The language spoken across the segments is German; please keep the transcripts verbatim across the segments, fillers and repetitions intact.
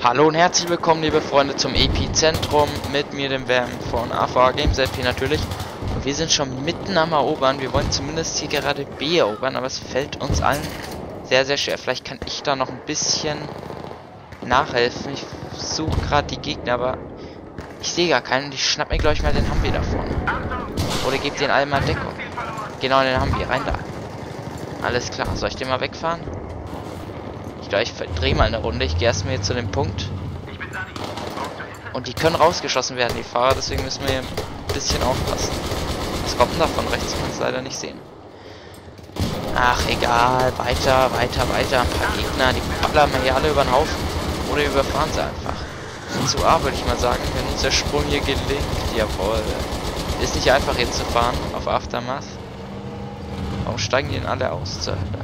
Hallo und herzlich willkommen, liebe Freunde, zum Epizentrum mit mir, dem Wam von A V A Games L P natürlich. Und wir sind schon mitten am Erobern. Wir wollen zumindest hier gerade B erobern, aber es fällt uns allen sehr, sehr schwer. Vielleicht kann ich da noch ein bisschen nachhelfen. Ich suche gerade die Gegner, aber ich sehe gar keinen. Ich schnapp mir, glaube ich, mal den Humvee da vorne. Oder gebt den allen mal Deckung. Genau, den Humvee, rein da. Alles klar, soll ich den mal wegfahren? Ich glaube, ich drehe mal eine Runde. Ich gehe erstmal jetzt zu dem Punkt. Und die können rausgeschossen werden, die Fahrer. Deswegen müssen wir hier ein bisschen aufpassen. Was kommt denn da von rechts? Ich kann es leider nicht sehen. Ach, egal. Weiter, weiter, weiter. Ein paar Gegner, die ballern wir hier alle über den Haufen. Oder überfahren sie einfach. Zu A, würde ich mal sagen. Wenn uns der Sprung hier gelingt. Jawohl. Ist nicht einfach hier zu fahren auf Aftermath. Warum steigen die denn alle aus zur Hölle?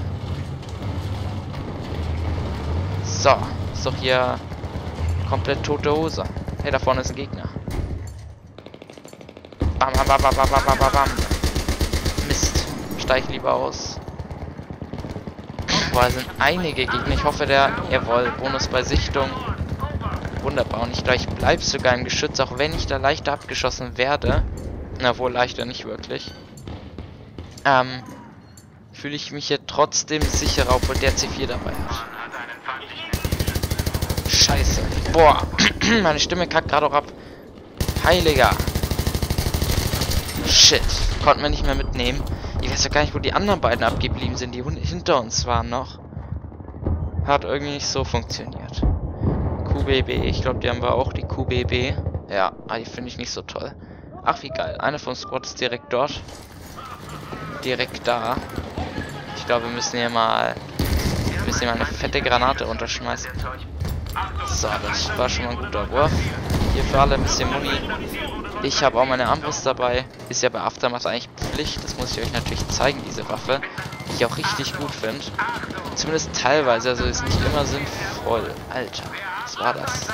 So, ist doch hier komplett tote Hose. Hey, da vorne ist ein Gegner. Bam, bam, bam, bam, bam, bam, bam, bam. Mist, steig lieber aus. Boah, sind einige Gegner. Ich hoffe, der, jawohl, Bonus bei Sichtung. Wunderbar, und ich gleich bleib sogar im Geschütz, auch wenn ich da leichter abgeschossen werde. Na wohl, leichter nicht wirklich. Ähm, fühle ich mich hier trotzdem sicherer, obwohl der C vier dabei hat. Scheiße. Boah. Meine Stimme kackt gerade auch ab. Heiliger. Shit. Konnten wir nicht mehr mitnehmen. Ich weiß ja gar nicht, wo die anderen beiden abgeblieben sind, die hinter uns waren noch. Hat irgendwie nicht so funktioniert. Q B B. Ich glaube, die haben wir auch, die Q B B. Ja, die finde ich nicht so toll. Ach, wie geil. Einer von Squad ist direkt dort. Direkt da. Ich glaube, wir müssen hier mal... Wir müssen hier mal eine fette Granate runterschmeißen. So, das war schon mal ein guter Wurf. Hier für alle ein bisschen Muni. Ich habe auch meine Armbrust dabei. Ist ja bei Aftermath eigentlich Pflicht. Das muss ich euch natürlich zeigen, diese Waffe. Die ich auch richtig gut finde. Zumindest teilweise, also ist nicht immer sinnvoll. Alter, was war das?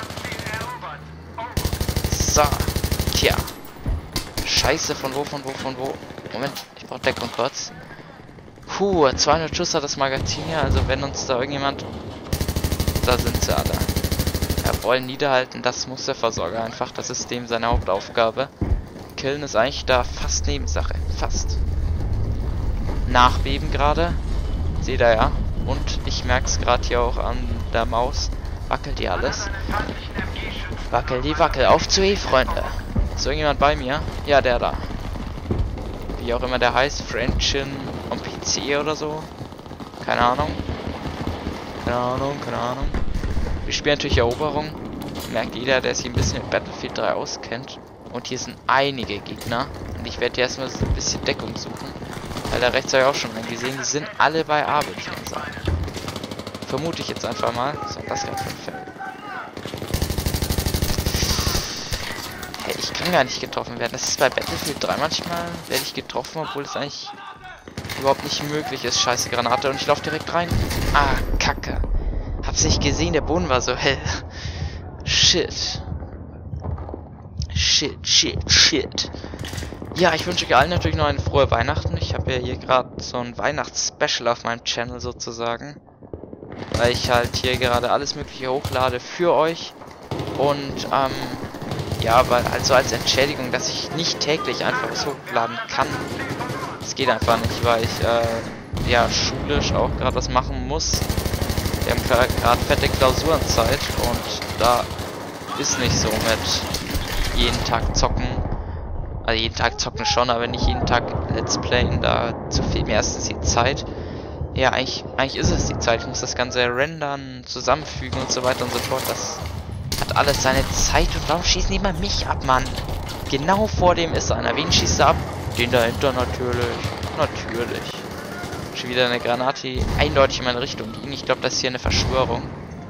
So, tja. Scheiße, von wo, von wo, von wo? Moment, ich brauche Deckung kurz. Puh, zweihundert Schuss hat das Magazin hier. Also wenn uns da irgendjemand... Da sind sie alle. Jawohl, niederhalten, das muss der Versorger einfach. Das ist dem seine Hauptaufgabe. Killen ist eigentlich da fast Nebensache. Fast. Nachbeben gerade. Seht ihr ja. Und ich merke es gerade hier auch an der Maus. Wackelt die alles. Wackel die Wackel. Auf zu E, Freunde. Ist irgendjemand bei mir? Ja, der da. Wie auch immer der heißt. Frenchin am P C oder so. Keine Ahnung. Keine Ahnung, keine Ahnung. Wir spielen natürlich Eroberung. Merkt jeder, der sich ein bisschen mit Battlefield drei auskennt. Und hier sind einige Gegner. Und ich werde hier erstmal ein bisschen Deckung suchen. Weil da rechts habe ich auch schon einen gesehen. Die sind alle bei A, würde ich mal sagen. Vermute ich jetzt einfach mal. Was ist das gerade für ein Feld? Hey, ich kann gar nicht getroffen werden. Das ist bei Battlefield drei manchmal. Werde ich getroffen, obwohl es eigentlich überhaupt nicht möglich ist. Scheiße Granate. Und ich laufe direkt rein. Ah, Kacke. Hab's nicht gesehen, der Boden war so hell. Shit. Shit, shit, shit. Ja, ich wünsche euch allen natürlich noch eine frohe Weihnachten. Ich habe ja hier gerade so ein Weihnachts-Special auf meinem Channel sozusagen. Weil ich halt hier gerade alles mögliche hochlade für euch. Und, ähm, ja, weil also als Entschädigung, dass ich nicht täglich einfach was hochladen kann. Das geht einfach nicht, weil ich, äh, ja, schulisch auch gerade was machen muss. Wir haben gerade fette Klausurenzeit und da ist nicht so mit jeden Tag zocken. Also jeden Tag zocken schon, aber nicht jeden Tag Let's Playen. Da zu viel mir erstens die Zeit. Ja, eigentlich, eigentlich ist es die Zeit. Ich muss das Ganze rendern, zusammenfügen und so weiter und so fort. Das hat alles seine Zeit und warum schießen die mal mich ab, Mann? Genau vor dem ist einer. Wen schießt er ab? Den dahinter natürlich. Natürlich. Schon wieder eine Granate, die eindeutig in meine Richtung ging. Ich glaube, das ist hier eine Verschwörung.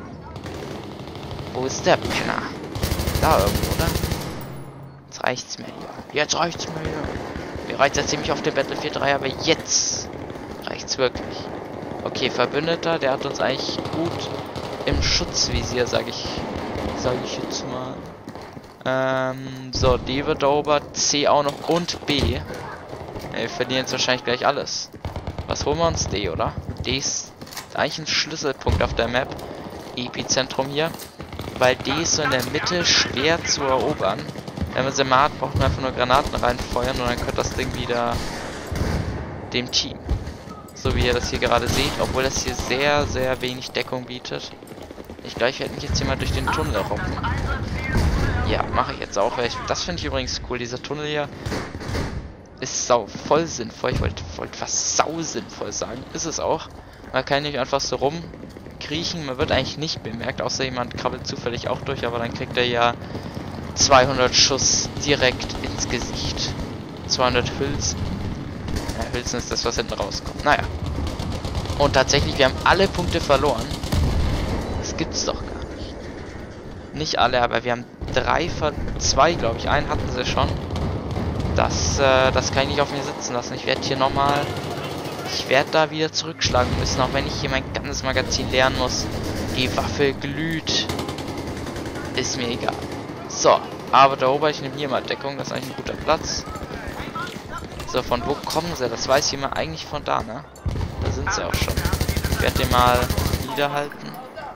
Wo ist der Penner? Da irgendwo, oder? Jetzt reicht's mir hier. Jetzt reicht's mir hier. Mir reicht's ja ziemlich auf dem Battlefield drei, aber jetzt reicht's wirklich. Okay, Verbündeter, der hat uns eigentlich gut im Schutzvisier, sag ich. Sag ich jetzt mal. Ähm, so, D wird erobert, C auch noch und B. Wir verlieren jetzt wahrscheinlich gleich alles. Was holen wir uns? D, oder? D ist eigentlich ein Schlüsselpunkt auf der Map. Epizentrum hier. weil D ist so in der Mitte schwer zu erobern. Wenn man sie mal hat, braucht man einfach nur Granaten reinfeuern und dann gehört das Ding wieder dem Team. So wie ihr das hier gerade seht, obwohl das hier sehr, sehr wenig Deckung bietet. Ich glaube, ich werde mich jetzt hier mal durch den Tunnel robben. Ja, mache ich jetzt auch. Weil ich, das finde ich übrigens cool. Dieser Tunnel hier ist sau voll sinnvoll. Ich wollte wollt was sau sinnvoll sagen. Ist es auch. Man kann nicht einfach so rumkriechen. Man wird eigentlich nicht bemerkt, außer jemand krabbelt zufällig auch durch. Aber dann kriegt er ja zweihundert Schuss direkt ins Gesicht. zweihundert Hülsen. Ja, Hülsen ist das, was hinten rauskommt. Naja. Und tatsächlich, wir haben alle Punkte verloren. Das gibt's doch gar nicht. Nicht alle, aber wir haben drei von zwei, glaube ich. Einen hatten sie schon. Das, äh, das kann ich nicht auf mir sitzen lassen. Ich werde hier nochmal... Ich werde da wieder zurückschlagen müssen, auch wenn ich hier mein ganzes Magazin leeren muss. Die Waffe glüht. Ist mir egal. So, aber da oben, ich nehme hier mal Deckung. Das ist eigentlich ein guter Platz. So, von wo kommen sie? Das weiß ich immer eigentlich von da, ne? Da sind sie auch schon. Ich werde den mal niederhalten.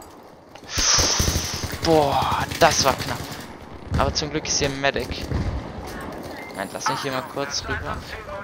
Boah, das war knapp. Aber zum Glück ist hier ein Medic. Nein, lass mich hier mal kurz rüber.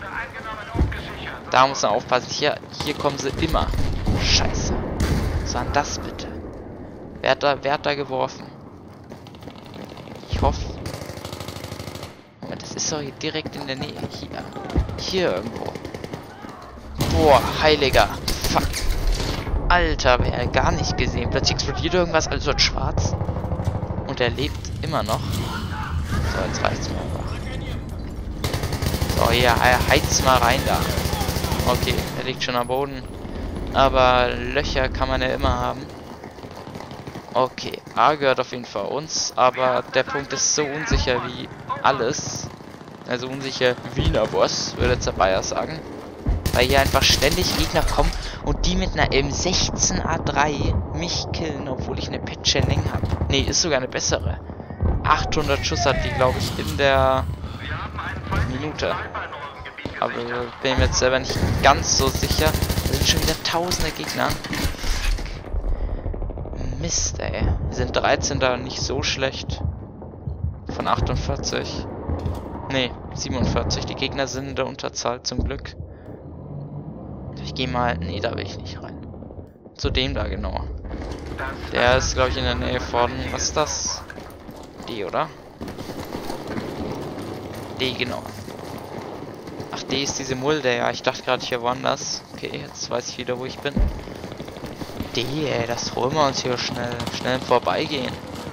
Da muss man aufpassen. Hier, hier kommen sie immer. Scheiße. Was war denn das bitte? Wer hat da, wer hat da geworfen? Ich hoffe... Moment, das ist doch hier direkt in der Nähe. Hier. Hier irgendwo. Boah, heiliger. Fuck. Alter, wer gar nicht gesehen. Plötzlich explodiert irgendwas, alles wird schwarz. Und er lebt immer noch. So, jetzt reicht's mir einfach. So, hier, heiz mal rein da. Okay, er liegt schon am Boden. Aber Löcher kann man ja immer haben. Okay, A gehört auf jeden Fall uns. Aber der Punkt ist so unsicher wie alles. Also unsicher wie Wiener Boss, würde jetzt der Bayer sagen. Weil hier einfach ständig Gegner kommen und die mit einer M sechzehn A drei mich killen, obwohl ich eine Patch-Länge habe. Ne, ist sogar eine bessere. achthundert Schuss hat die, glaube ich, in der Minute. Aber bin mir jetzt selber nicht ganz so sicher. Da sind schon wieder tausende Gegner. Fuck. Mist, ey. Wir sind dreizehn da, nicht so schlecht. Von achtundvierzig. Ne, siebenundvierzig. Die Gegner sind in der Unterzahl, zum Glück. Ich gehe mal... Nee, da will ich nicht rein. Zu dem da, genau. Der ist, glaube ich, in der Nähe von... Was ist das? D, oder? D, genau. Ach, D ist diese Mulde, ja. Ich dachte gerade, hier woanders. Okay, jetzt weiß ich wieder, wo ich bin. D, ey, das holen wir uns hier schnell. Schnell im Vorbeigehen.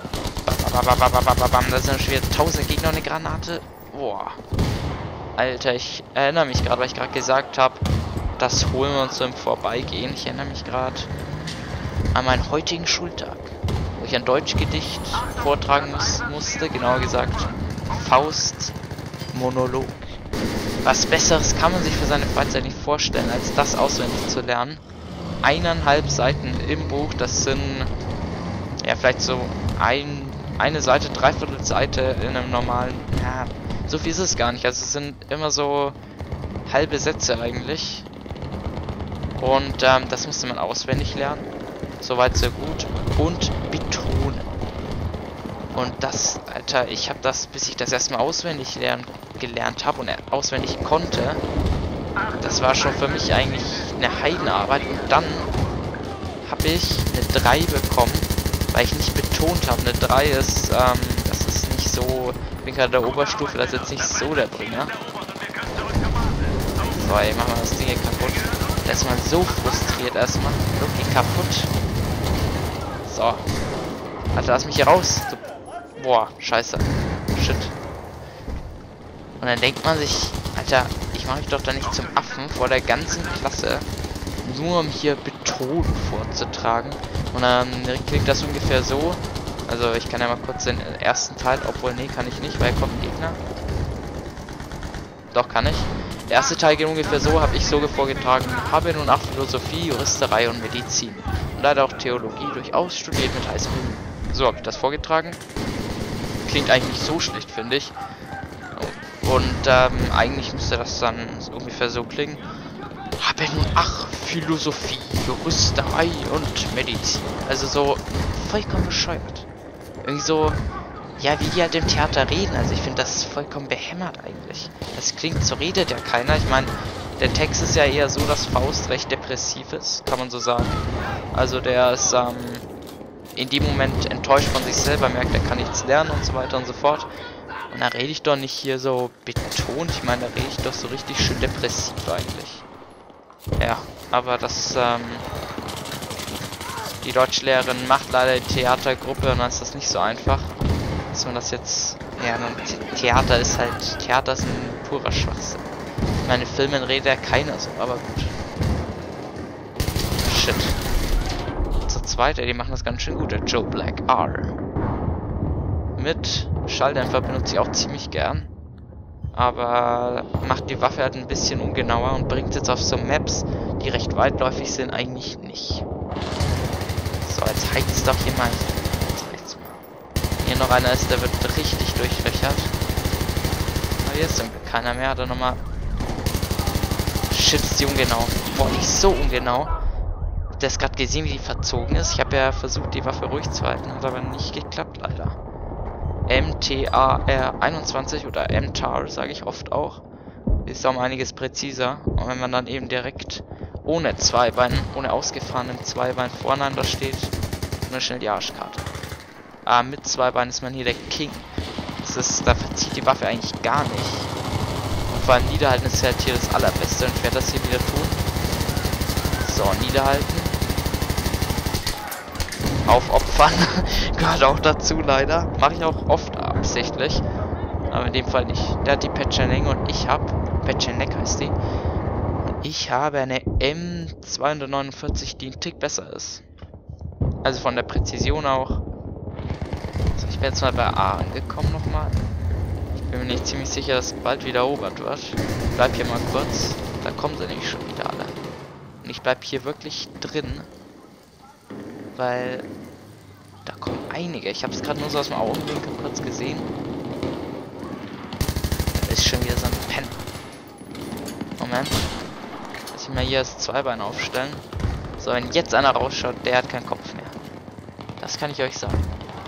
Da sind schon wieder tausend Gegner und eine Granate. Boah. Alter, ich erinnere mich gerade, weil ich gerade gesagt habe, das holen wir uns so im Vorbeigehen. Ich erinnere mich gerade an meinen heutigen Schultag, wo ich ein Deutschgedicht vortragen muss, musste. Genauer gesagt, Faust Monolog. Was Besseres kann man sich für seine Freizeit nicht vorstellen, als das auswendig zu lernen. Eineinhalb Seiten im Buch, das sind ja vielleicht so ein, eine Seite, dreiviertel Seite in einem normalen... Ja, so viel ist es gar nicht. Also es sind immer so halbe Sätze eigentlich. Und ähm, das musste man auswendig lernen. Soweit so gut. Und betonen. Und das, Alter, ich habe das, bis ich das erstmal auswendig lernen, gelernt habe und auswendig konnte, das war schon für mich eigentlich eine Heidenarbeit. Und dann habe ich eine drei bekommen, weil ich nicht betont habe. Eine drei ist, ähm, das ist nicht so, ich bin gerade der Oberstufe, das ist jetzt nicht so der Bringer. So, ey, machen wir das Ding hier kaputt. Da ist man so frustriert erstmal. Wirklich kaputt. So. Alter, lass mich hier raus. Du Boah, scheiße. Shit. Und dann denkt man sich, Alter, ich mache mich doch da nicht zum Affen vor der ganzen Klasse, nur um hier Beton vorzutragen. Und dann klingt das ungefähr so. Also ich kann ja mal kurz den ersten Teil, obwohl, nee, kann ich nicht, weil kommt ein Gegner. Doch, kann ich. Der erste Teil geht ungefähr so, habe ich so vorgetragen, habe nun auch Philosophie, Juristerei und Medizin. Und leider auch Theologie durchaus studiert mit heißem Blut. So habe ich das vorgetragen. Klingt eigentlich nicht so schlecht, finde ich. Und ähm, eigentlich müsste das dann ungefähr so klingen. Habe nun ach Philosophie, Juristerei und Medizin. Also so vollkommen bescheuert. irgendwie so, ja, wie die halt im Theater reden. Also ich finde das vollkommen behämmert eigentlich. Das klingt, so redet ja keiner. Ich meine, der Text ist ja eher so, dass Faust recht depressiv ist, kann man so sagen. Also der ist ähm, in dem Moment enttäuscht von sich selber, merkt, er kann nichts lernen und so weiter und so fort. Und da rede ich doch nicht hier so betont. Ich meine, da rede ich doch so richtig schön depressiv eigentlich. Ja, aber das, ähm, die Deutschlehrerin macht leider die Theatergruppe und dann ist das nicht so einfach, dass man das jetzt, ja, Theater ist halt, Theater ist ein purer Schwachsinn. In meinen Filmen redet ja keiner so, aber gut. Shit. Zur zweite, die machen das ganz schön gut, der Joe Black R. Mit Schalldämpfer benutze ich auch ziemlich gern. Aber macht die Waffe halt ein bisschen ungenauer und bringt jetzt auf so Maps, die recht weitläufig sind, eigentlich nicht. So, jetzt heizt doch hier mal. Jetzt heizt mal. Hier noch einer ist, der wird richtig durchlöchert. Aber hier ist irgendwie keiner mehr. Hat er nochmal. Shit, ist die ungenau. Boah, nicht so ungenau. Der ist gerade gesehen, wie die verzogen ist. Ich habe ja versucht, die Waffe ruhig zu halten, hat aber nicht geklappt, leider. M T A R einundzwanzig oder M T A R, sage ich oft auch. Ist um einiges präziser. Und wenn man dann eben direkt ohne Zweibein, ohne ausgefahrenem Zweibein voreinander steht, nur schnell die Arschkarte. Aber mit Zweibein ist man hier der King. Das ist, da verzieht die Waffe eigentlich gar nicht. Und vor allem Niederhalten ist halt hier das Allerbeste. Und ich werde das hier wieder tun. So, Niederhalten. Aufopfern. Gehört auch dazu, leider. Mache ich auch oft absichtlich. Aber in dem Fall nicht. Der hat die Petschenek und ich habe... Petschenek heißt die. Und ich habe eine M zweihundertneunundvierzig, die ein Tick besser ist. Also von der Präzision auch. So, ich bin jetzt mal bei A angekommen nochmal. Ich bin mir nicht ziemlich sicher, dass bald wieder erobert wird. Ich bleib hier mal kurz. Da kommen sie nämlich schon wieder alle. Und ich bleib hier wirklich drin. Weil da kommen einige. Ich habe es gerade nur so aus dem Augenwinkel kurz gesehen. Da ist schon wieder so ein Pen. Moment. Lass ich mal hier das Zweibein aufstellen. So, wenn jetzt einer rausschaut, der hat keinen Kopf mehr. Das kann ich euch sagen.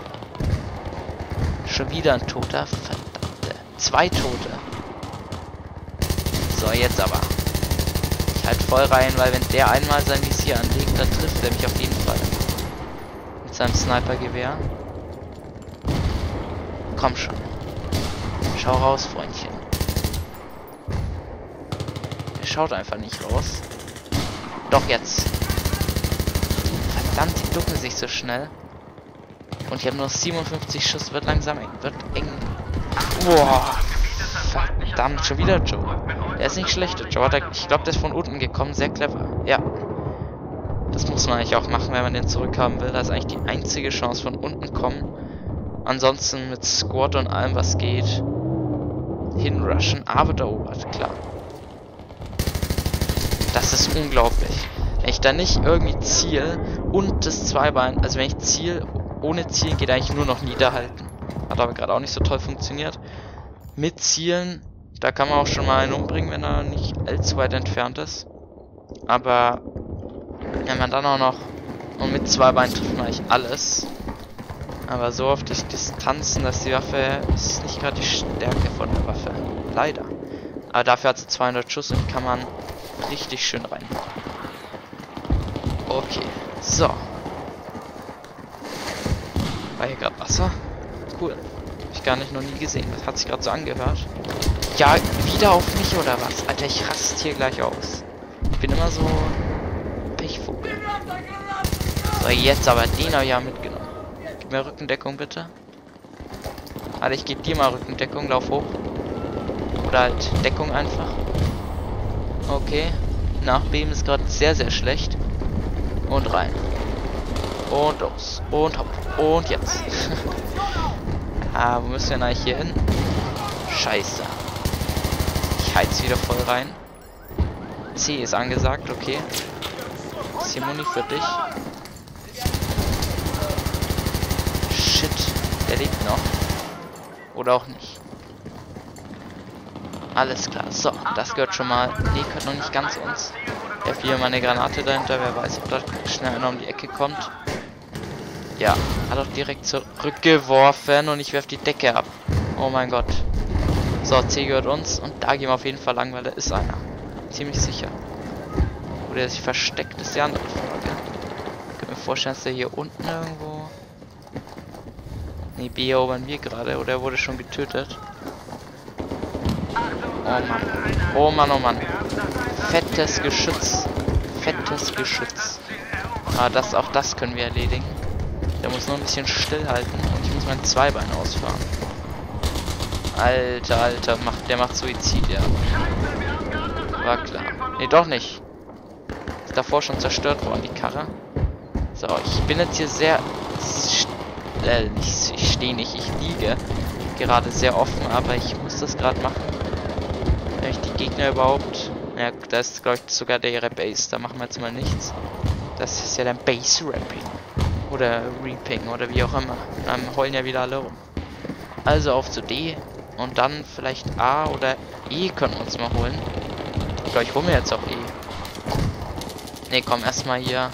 Schon wieder ein Toter. Verdammte. Zwei Tote. So, jetzt aber. Ich halt voll rein, weil wenn der einmal sein Visier anlegt, dann trifft er mich auf jeden Fall. Mit seinem Snipergewehr. Komm schon. Schau raus, Freundchen. Er schaut einfach nicht raus. Doch jetzt. Verdammt, die ducken sich so schnell. Und ich habe nur siebenundfünfzig Schuss, wird langsam eng. Wird eng. Boah. Verdammt, schon wieder Joe. Der ist nicht schlecht, Joe. Hat er, ich glaube, der ist von unten gekommen. Sehr clever. Ja. Das muss man eigentlich auch machen, wenn man den zurückhaben will. Da ist eigentlich die einzige Chance, von unten kommen. Ansonsten mit Squad und allem, was geht, hinrushen. Aber da erobert, klar. Das ist unglaublich. Wenn ich da nicht irgendwie ziel und das Zweibein, also wenn ich ziel, ohne Zielen geht eigentlich nur noch niederhalten. Hat aber gerade auch nicht so toll funktioniert. Mit Zielen, da kann man auch schon mal einen umbringen, wenn er nicht allzu weit entfernt ist. Aber wenn man dann auch noch, und mit zwei Beinen trifft man eigentlich alles. Aber so auf die Distanzen, dass die Waffe, ist nicht gerade die Stärke von der Waffe. Leider. Aber dafür hat sie zweihundert Schuss und kann man richtig schön rein. Okay, so. War hier gerade Wasser? Cool. Hab ich gar nicht noch nie gesehen. Das hat sich gerade so angehört. Ja, wieder auf mich oder was? Alter, ich raste hier gleich aus. Ich bin immer so Pechvogel. So, jetzt aber den habe ich ja mitgenommen. Gib mir Rückendeckung bitte. Alter, ich gebe dir mal Rückendeckung. Lauf hoch. Oder halt Deckung einfach. Okay. Nachbeben ist gerade sehr, sehr schlecht. Und rein. Und los. Und hopp. Und jetzt. Ah, wo müssen wir denn eigentlich hier hin? Scheiße. Ich heiz wieder voll rein. C ist angesagt, okay. Simoni für dich. Shit. Der lebt noch. Oder auch nicht. Alles klar. So, das gehört schon mal. Die gehört noch nicht ganz uns. Ich habe hier mal eine Granate dahinter. Wer weiß, ob da schnell einer um die Ecke kommt. Ja, hat auch direkt zurückgeworfen und ich werfe die Decke ab. Oh mein Gott. So, C gehört uns und da gehen wir auf jeden Fall lang, weil da ist einer. Ziemlich sicher. Wo der sich versteckt, ist die andere Frage. Ich kann mir vorstellen, dass der hier unten irgendwo... Ne, B erobern wir gerade, oder er wurde schon getötet. Oh Mann. Oh Mann, oh Mann. Fettes Geschütz. Fettes Geschütz. Ah, das, auch das können wir erledigen. Der muss nur ein bisschen stillhalten und ich muss mein Zweibein ausfahren. Alter, Alter, macht, der macht Suizid, ja. War klar. Ne, doch nicht. Ist davor schon zerstört worden, die Karre. So, ich bin jetzt hier sehr... Äh, ich, ich stehe nicht, ich liege gerade sehr offen, aber ich muss das gerade machen. Wenn ich die Gegner überhaupt... Ja, da ist, glaube ich, sogar der ihre Base. Da machen wir jetzt mal nichts. Das ist ja dann Base-Rapping. Oder Reaping oder wie auch immer. Dann heulen ja wieder alle rum. Also auf zu D. Und dann vielleicht A oder E können wir uns mal holen. Ich glaube, ich hole mir jetzt auch E. Ne, komm, erstmal hier.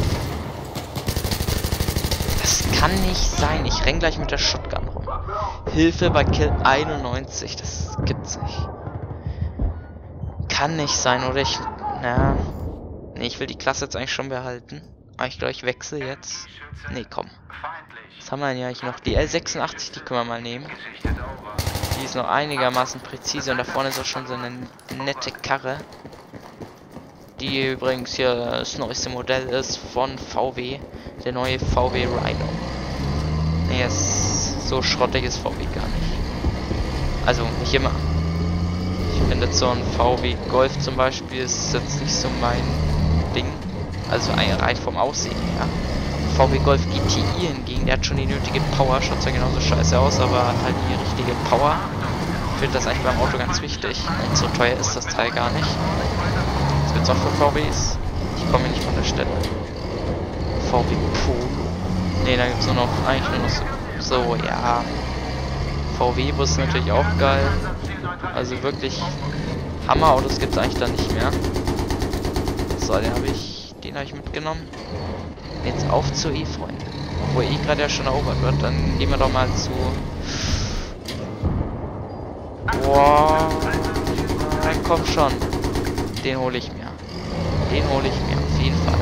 Das kann nicht sein. Ich renn gleich mit der Shotgun rum. Hilfe bei Kill einundneunzig. Das gibt's nicht. Kann nicht sein, oder ich... Na... Ne, ich will die Klasse jetzt eigentlich schon behalten. Aber ich glaube, ich wechsle jetzt. Ne, komm. Was haben wir denn hier eigentlich noch? Die L sechsundachtzig, die können wir mal nehmen. Die ist noch einigermaßen präzise und da vorne ist auch schon so eine nette Karre. Die übrigens hier das neueste Modell ist von V W. Der neue V W Rhino. Ne, ist so schrottig ist V W gar nicht. Also, nicht immer. Ich finde so ein V W Golf zum Beispiel ist jetzt nicht so mein Ding. Also rein vom Aussehen her. V W Golf G T I hingegen, der hat schon die nötige Power. Schaut zwar genauso scheiße aus, aber hat halt die richtige Power. Ich finde das eigentlich beim Auto ganz wichtig. Und so teuer ist das Teil gar nicht. Was gibt's auch für V Ws? Ich komme nicht von der Stelle. V W Polo. Ne, da gibt es nur noch, eigentlich nur noch so, so ja. V W-Bus ist natürlich auch geil. Also wirklich Hammer-Autos gibt es eigentlich dann nicht mehr. So, den habe ich, den habe ich mitgenommen. Jetzt auf zu E, Freunde. Obwohl E gerade ja schon erobert wird, dann gehen wir doch mal zu... Boah, dann komm schon. Den hole ich mir. Den hole ich mir, auf jeden Fall.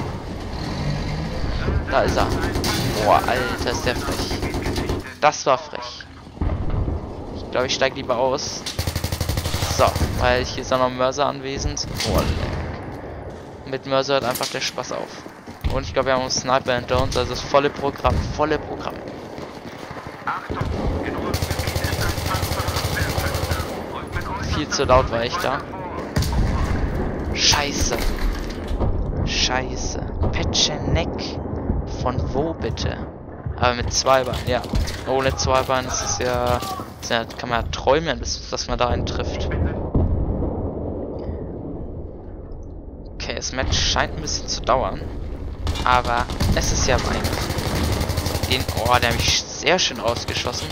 Da ist er. Boah, Alter, ist der frech. Das war frech. Ich glaube, ich steige lieber aus. So, weil hier ist auch noch Mörser anwesend. Boah, leck. Mit Mörser hört einfach der Spaß auf. Und ich glaube, wir haben einen Sniper hinter uns, also das volle Programm. Volle Programm. Viel zu laut war ich da. Scheiße. Scheiße. Petscheneck. Von wo bitte? Aber mit zwei Beinen, ja. Ohne zwei Beinen ist es ja, ist ja, kann man ja träumen, bis, dass man da einen trifft. Okay, das Match scheint ein bisschen zu dauern. Aber es ist ja mein. Den, oh, der hat mich sehr schön rausgeschossen.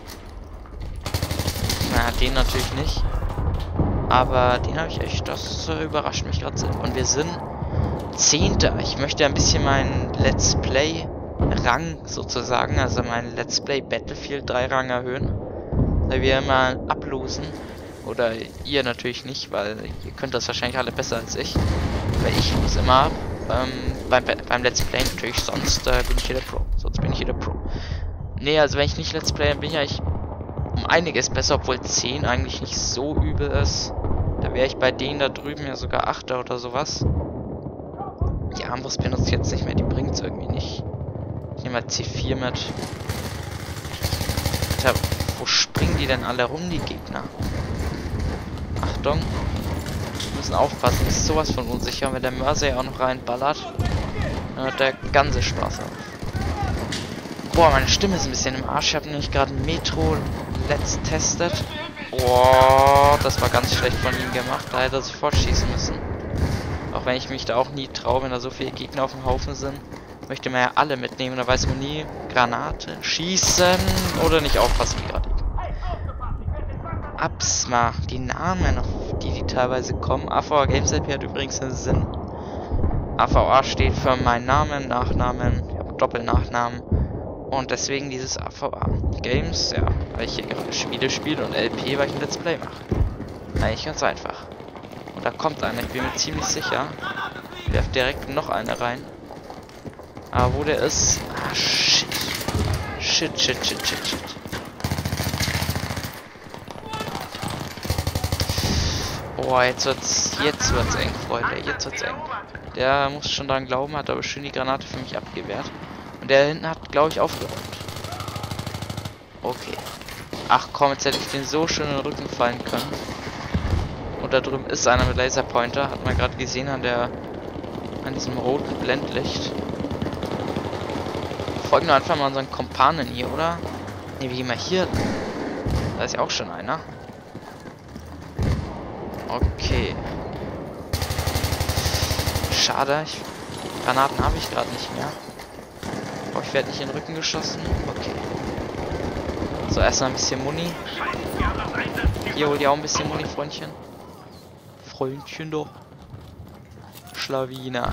Na, den natürlich nicht. Aber den habe ich echt, das äh, überrascht mich gerade. Und wir sind Zehnter. Ich möchte ein bisschen meinen Let's Play Rang sozusagen, also meinen Let's Play Battlefield drei Rang erhöhen. Weil wir immer ablosen. Oder ihr natürlich nicht, weil ihr könnt das wahrscheinlich alle besser als ich. Weil ich muss immer ab. Ähm, beim, beim Let's Play natürlich, sonst äh, bin ich hier der Pro. Sonst bin ich hier der Pro. Nee, also wenn ich nicht Let's Play, dann bin ich eigentlich um einiges besser, obwohl zehn eigentlich nicht so übel ist. Da wäre ich bei denen da drüben ja sogar achter oder sowas. Die Armbrust benutze ich jetzt nicht mehr, die bringt es irgendwie nicht. Ich nehme mal C vier mit. Alter, wo springen die denn alle rum, die Gegner? Achtung. Wir müssen aufpassen, das ist sowas von unsicher. Wenn der Mörser ja auch noch reinballert, dann hat der ganze Spaß auf. Boah, meine Stimme ist ein bisschen im Arsch. Ich habe nämlich gerade ein Metro Let's testet. Boah, das war ganz schlecht von ihm gemacht. Da hätte er sofort schießen müssen. Auch wenn ich mich da auch nie traue, wenn da so viele Gegner auf dem Haufen sind. Möchte man ja alle mitnehmen. Da weiß man nie, Granate, schießen oder nicht aufpassen wie gerade. Absma, die Namen, auf die die teilweise kommen. A V A Games L P hat übrigens einen Sinn. A V A steht für meinen Namen, Nachnamen. Ich habe Doppelnachnamen. Und deswegen dieses A V A. Games, ja, weil ich hier gerade Spiele spiele und L P, weil ich ein Let's Play mache. Eigentlich ganz einfach. Und da kommt einer, ich bin mir ziemlich sicher. Ich werfe direkt noch eine rein. Aber wo der ist... Ah, shit. Shit, shit, shit, shit, shit. Oh, jetzt wird's, jetzt wird's eng, Freunde, jetzt wird's eng. Der muss schon daran glauben, hat aber schön die Granate für mich abgewehrt. Und der hinten hat, glaube ich, aufgeräumt. Okay. Ach komm, jetzt hätte ich den so schön in den Rücken fallen können. Und da drüben ist einer mit Laserpointer, hat man gerade gesehen an der, an diesem roten Blendlicht. Folgen wir einfach mal unseren Kumpanen hier, oder? Ne, wie immer hier. Da ist ja auch schon einer. Okay. Schade, ich, Granaten habe ich gerade nicht mehr. Oh, ich werde nicht in den Rücken geschossen. Okay. So, erstmal ein bisschen Muni. Hier, hol dir auch ein bisschen Muni, Freundchen. Freundchen doch. Schlawiner.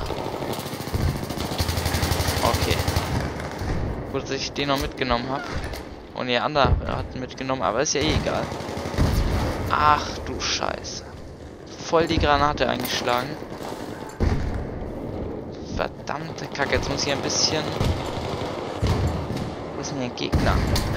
Okay. Gut, dass ich den noch mitgenommen habe. Und die andere hatten mitgenommen, aber ist ja eh egal. Ach du Scheiße. Voll die Granate eingeschlagen. Verdammte Kacke, jetzt muss ich ein bisschen... Wo ist denn der Gegner?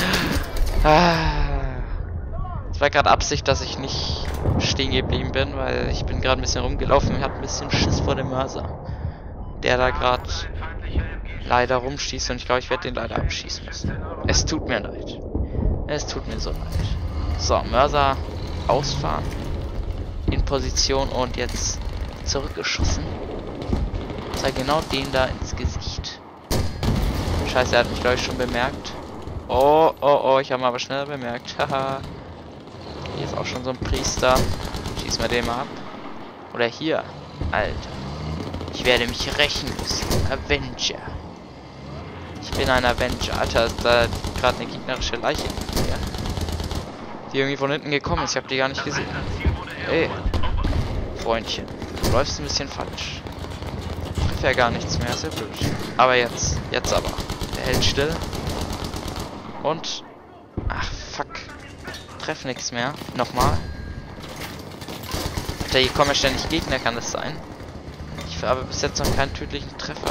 Ah. Es war gerade Absicht, dass ich nicht stehen geblieben bin, weil ich bin gerade ein bisschen rumgelaufen und hatte ein bisschen Schiss vor dem Mörser. Der da gerade leider rumschießt und ich glaube, ich werde den leider abschießen müssen. Es tut mir leid. Es tut mir so leid. So, Mörser ausfahren. In Position und jetzt zurückgeschossen. Sei genau den da ins Gesicht. Scheiße, er hat mich glaube ich schon bemerkt. Oh, oh, oh, ich habe ihn aber schneller bemerkt. Haha. Hier ist auch schon so ein Priester. Schieß mal den mal ab. Oder hier. Alter. Ich werde mich rächen müssen. Avenger. Ich bin ein Avenger. Alter, ist da gerade eine gegnerische Leiche. Ja. Die irgendwie von hinten gekommen ist. Ich habe die gar nicht gesehen. Ey. Freundchen. Du läufst ein bisschen falsch. Ich treffe ja gar nichts mehr. Ist ja blöd. Aber jetzt. Jetzt aber. Der hält still. Und... Ach, fuck. Treff nichts mehr. Nochmal. Alter, hier kommen ja ständig Gegner, kann das sein? Ich habe bis jetzt noch keinen tödlichen Treffer.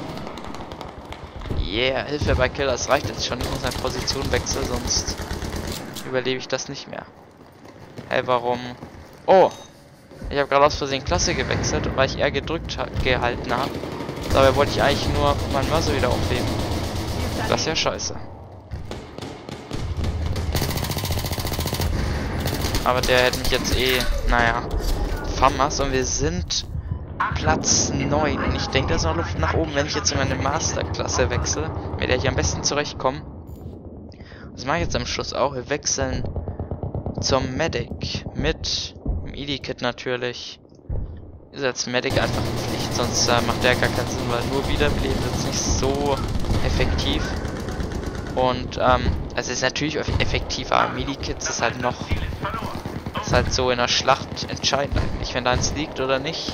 Yeah, Hilfe bei Killer. Das reicht jetzt schon. Ich muss eine Position wechseln, sonst überlebe ich das nicht mehr. Hey, warum? Oh! Ich habe gerade aus Versehen Klasse gewechselt, weil ich eher gedrückt gehalten habe. Dabei wollte ich eigentlich nur meinen Mörser wieder aufheben. Das ist ja scheiße. Aber der hätte mich jetzt eh, naja, Famas und wir sind Platz neun. Und ich denke, da ist noch Luft nach oben, wenn ich jetzt in meine Masterklasse wechsle, mit der ich am besten zurechtkomme. Das mache ich jetzt am Schluss auch. Wir wechseln zum Medic mit dem E D-Kit natürlich. Ist jetzt Medic einfach eine Pflicht, sonst äh, macht der gar keinen Sinn, weil nur Wiederbeleben ist nicht so effektiv. Und ähm, es ist natürlich effektiv, aber Medikits ist halt noch, ist halt so in der Schlacht entscheidend eigentlich, wenn da eins liegt oder nicht.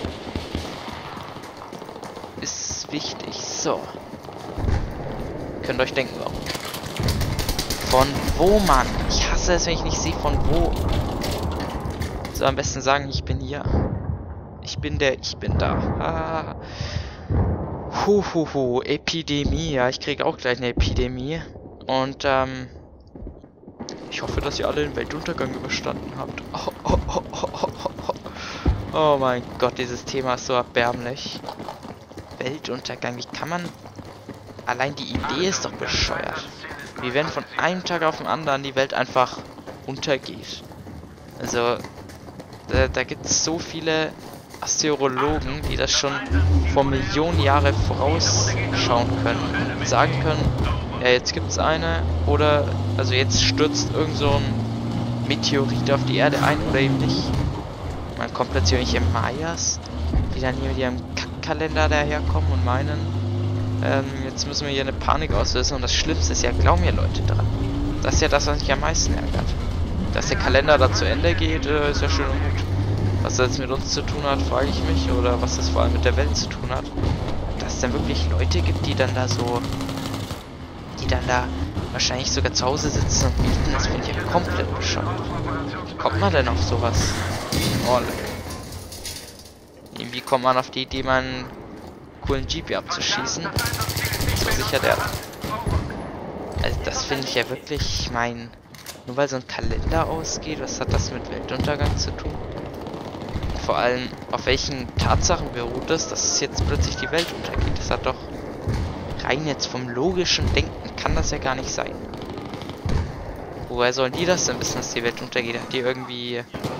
Ist wichtig. So. Könnt ihr euch denken, warum. Von wo, Mann? Ich hasse es, wenn ich nicht sehe, von wo. So, am besten sagen, ich bin hier. Ich bin der, ich bin da. Ah. Huhuhu, Epidemie. Ja, ich kriege auch gleich eine Epidemie. Und, ähm... ich hoffe, dass ihr alle den Weltuntergang überstanden habt. Oh, oh, oh, oh, oh, oh. Oh mein Gott, dieses Thema ist so erbärmlich. Weltuntergang, wie kann man... Allein die Idee ist doch bescheuert. Wie wenn von einem Tag auf den anderen die Welt einfach untergeht. Also, da, da gibt es so viele Astrologen, die das schon vor Millionen Jahre vorausschauen können und sagen können, ja, jetzt gibt es eine, oder, also jetzt stürzt irgend so ein Meteorit auf die Erde ein oder eben nicht. Man kommt plötzlich irgendwelche Mayas, die dann hier mit ihrem Kackkalender daherkommen und meinen, ähm, jetzt müssen wir hier eine Panik auslösen. Und das Schlimmste ist ja, glauben mir Leute dran. Das ist ja das, was mich am meisten ärgert. Dass der Kalender da zu Ende geht, äh, ist ja schön und gut. Was das jetzt mit uns zu tun hat, frage ich mich. Oder was das vor allem mit der Welt zu tun hat. Das es dann wirklich Leute gibt, die dann da so, die dann da wahrscheinlich sogar zu Hause sitzen und mieten, das finde ich ja komplett bescheuert. Wie kommt man denn auf sowas? Oh, irgendwie kommt man auf die Idee, mal einen coolen Jeep hier abzuschießen. So sicher der. Also das finde ich ja wirklich, ich meine, nur weil so ein Kalender ausgeht, was hat das mit Weltuntergang zu tun? Vor allem, auf welchen Tatsachen beruht das, dass es jetzt plötzlich die Welt untergeht? Das hat doch rein jetzt vom logischen Denken kann das ja gar nicht sein. Woher sollen die das denn wissen, dass die Welt untergeht? Hat die irgendwie...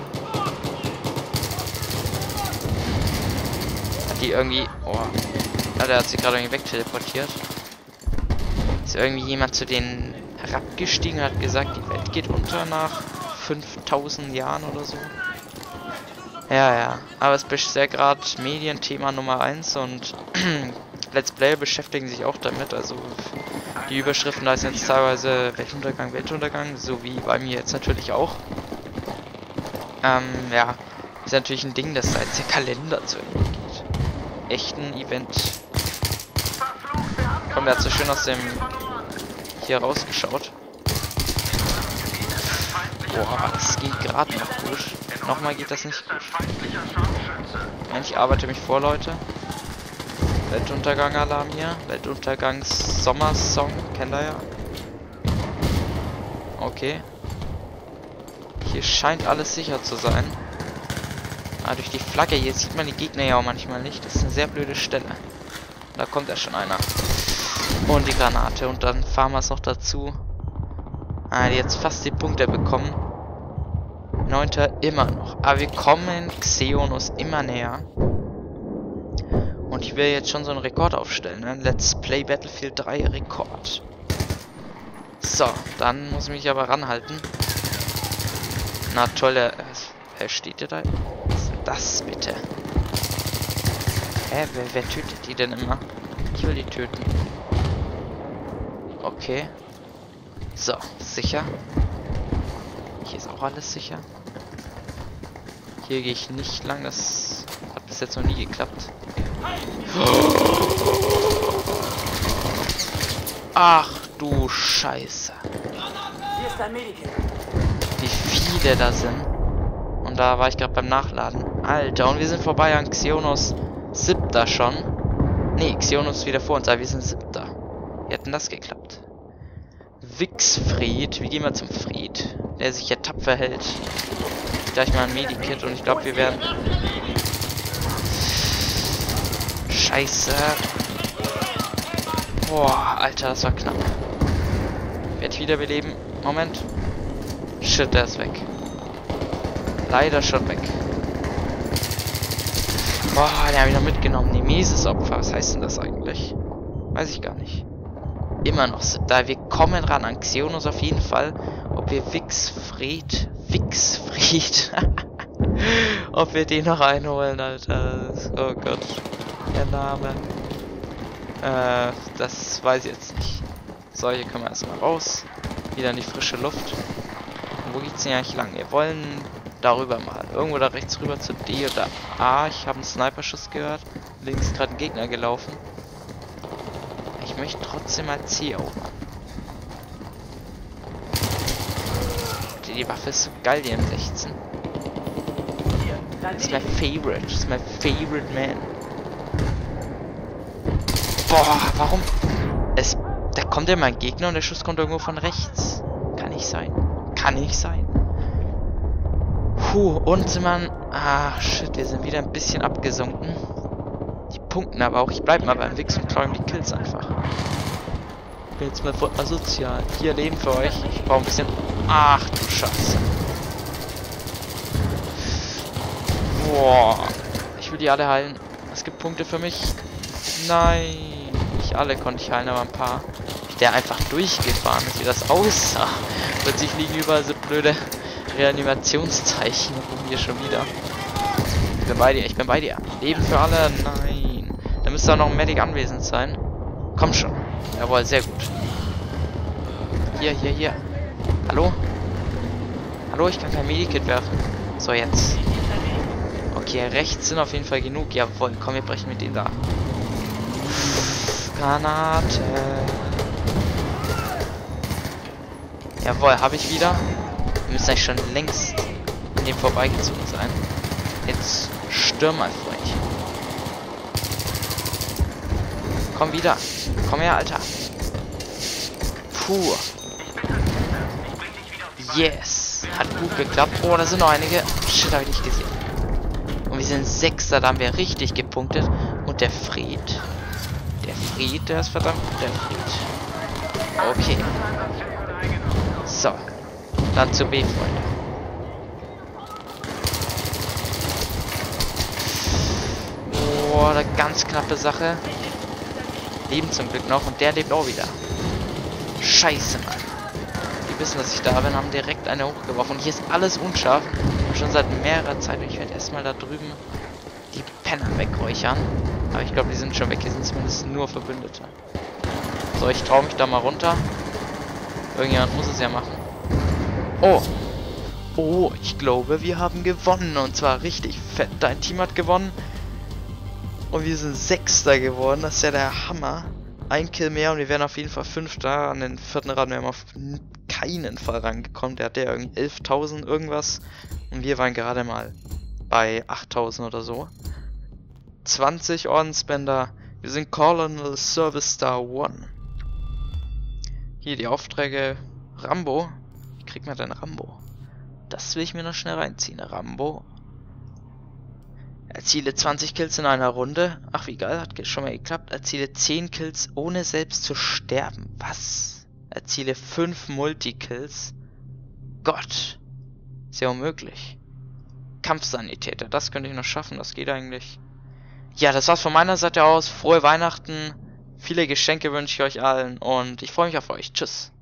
Hat die irgendwie... Oh. Ja, der hat sich gerade irgendwie wegteleportiert. Ist irgendwie jemand zu denen herabgestiegen und hat gesagt, die Welt geht unter nach fünftausend Jahren oder so. Ja, ja. Aber es ist ja gerade Medienthema Nummer eins und Let's Player beschäftigen sich auch damit. Also die Überschriften da ist jetzt teilweise Weltuntergang, Weltuntergang, so wie bei mir jetzt natürlich auch. Ähm, ja. Ist natürlich ein Ding, dass da jetzt der Kalender zu Ende geht. Echt ein Event. Komm, der hat so schön aus dem hier rausgeschaut. Boah, das geht gerade noch gut. Nochmal geht das nicht gut. Ich arbeite mich vor, Leute. Weltuntergang-Alarm hier. Weltuntergangs-Sommersong. Kennt ihr ja. Okay. Hier scheint alles sicher zu sein. Ah, durch die Flagge hier sieht man die Gegner ja auch manchmal nicht. Das ist eine sehr blöde Stelle. Da kommt ja schon einer. Und die Granate. Und dann fahren wir es noch dazu. Ah, die jetzt fast die Punkte bekommen. Neunter immer noch. Aber wir kommen Xeonus immer näher. Und ich will jetzt schon so einen Rekord aufstellen. Ne? Let's Play Battlefield drei Rekord. So, dann muss ich mich aber ranhalten. Na tolle. Wer steht der da? Was ist denn das bitte? Hä, wer, wer tötet die denn immer? Ich will die töten. Okay. So, sicher. Hier ist auch alles sicher. Hier gehe ich nicht lang, das hat bis jetzt noch nie geklappt. Ach du Scheiße. Hier ist ein Medikit. Wie viele da sind. Und da war ich gerade beim Nachladen. Alter, und wir sind vorbei an Xeonus siebter schon. Nee, Xeonus wieder vor uns, aber wir sind siebter. Wie hat denn das geklappt? Wixfried, wie gehen wir zum Fried? Der sich ja tapfer hält. Gleich mal ein Medikit und ich glaube, wir werden... Scheiße. Boah, Alter, das war knapp. Werde ich wiederbeleben. Moment. Shit, der ist weg. Leider schon weg. Boah, den habe ich noch mitgenommen. Nemesis-Opfer, was heißt denn das eigentlich? Weiß ich gar nicht. Immer noch sind da. Wir kommen ran an Xeonus auf jeden Fall. Ob wir Wixfried... Wixfried... Ob wir den noch einholen, Alter. Oh Gott. Der Name. Äh, das weiß ich jetzt nicht. So, hier können wir erstmal raus. Wieder in die frische Luft. Und wo geht's denn eigentlich lang? Wir wollen darüber mal. Irgendwo da rechts rüber zu D oder A. Ich habe einen Sniperschuss gehört. Links gerade ein Gegner gelaufen. Ich möchte trotzdem mal C erobern. Die, die Waffe ist so geil, die M sechzehn. Das ist mein Favorite. Das ist mein Favorite Man. Boah, warum? Es, da kommt ja mein Gegner und der Schuss kommt irgendwo von rechts. Kann nicht sein. Kann nicht sein. Puh, und sind wir... Ah, shit, wir sind wieder ein bisschen abgesunken. Die punkten aber auch. Ich bleib mal beim Wix und klaue ihm die Kills einfach. Ich bin jetzt mal voll asozial. Hier Leben für euch. Ich brauche ein bisschen... Ach du Scheiße. Boah. Ich will die alle heilen. Es gibt Punkte für mich. Nein. Nicht alle konnte ich heilen, aber ein paar. Der einfach durchgefahren ist, wie das aussah. Plötzlich liegen überall so blöde Reanimationszeichen rum hier schon wieder. Ich bin bei dir, ich bin bei dir. Leben für alle. Nein. Da müsste auch noch ein Medic anwesend sein. Komm schon. Jawohl, sehr gut. Hier, hier, hier. Hallo? Hallo, ich kann kein Medikit werfen. So, jetzt. Okay, rechts sind auf jeden Fall genug. Jawohl, komm, wir brechen mit denen da. Granate. Jawohl, habe ich wieder. Wir müssen eigentlich schon längst an dem vorbeigezogen sein. Jetzt stürm mal, Freundchen. Komm wieder. Komm her, Alter. Puh. Yes. Hat gut geklappt. Oh, da sind noch einige. Shit, habe ich nicht gesehen. Und wir sind Sechster, da haben wir richtig gepunktet. Und der Fried. Der Fried, der ist verdammt gut, der Fried. Okay. So. Dann zu B, Freunde. Oh, eine ganz knappe Sache. Leben zum Glück noch und der lebt auch wieder. Scheiße, Mann. Die wissen, dass ich da bin, haben direkt eine hochgeworfen. Und hier ist alles unscharf. Schon seit mehrerer Zeit. Ich werde erstmal da drüben die Penner wegräuchern. Aber ich glaube, die sind schon weg. Hier sind zumindest nur Verbündete. So, ich traue mich da mal runter. Irgendjemand muss es ja machen. Oh. Oh, ich glaube, wir haben gewonnen. Und zwar richtig fett. Dein Team hat gewonnen. Und wir sind Sechster geworden. Das ist ja der Hammer. Ein Kill mehr und wir werden auf jeden Fall Fünfter. An den vierten Rad wären wir auf keinen Fall rangekommen. Der hatte ja irgendwie elftausend irgendwas. Und wir waren gerade mal bei achttausend oder so. zwanzig Ordensbänder. Wir sind Colonel Service Star One. Hier die Aufträge. Rambo. Wie kriegt man denn Rambo? Das will ich mir noch schnell reinziehen. Rambo. Erziele zwanzig Kills in einer Runde. Ach, wie geil, hat schon mal geklappt. Erziele zehn Kills, ohne selbst zu sterben. Was? Erziele fünf Multikills. Gott. Ist ja unmöglich. Kampfsanitäter, das könnte ich noch schaffen, das geht eigentlich. Ja, das war's von meiner Seite aus. Frohe Weihnachten. Viele Geschenke wünsche ich euch allen und ich freue mich auf euch. Tschüss.